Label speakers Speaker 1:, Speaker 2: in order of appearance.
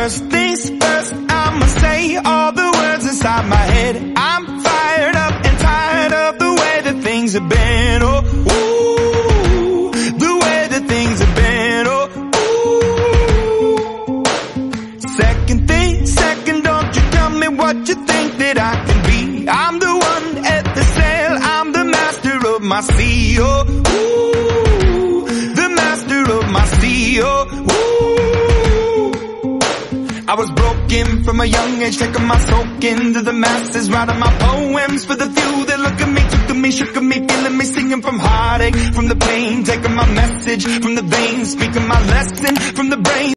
Speaker 1: First things first, I'ma say all the words inside my head. I'm fired up and tired of the way that things have been. Oh, ooh, the way that things have been. Oh, ooh. Second, don't you tell me what you think that I can be. I'm the one at the sail, I'm the master of my sea. Oh, ooh, the master of my sea. Oh, ooh. I was broken from a young age, taking my soak into the masses, writing my poems for the few that look at me, took to me, shook at me, feeling me, singing from heartache, from the pain, taking my message from the veins, speaking my lesson from the brain.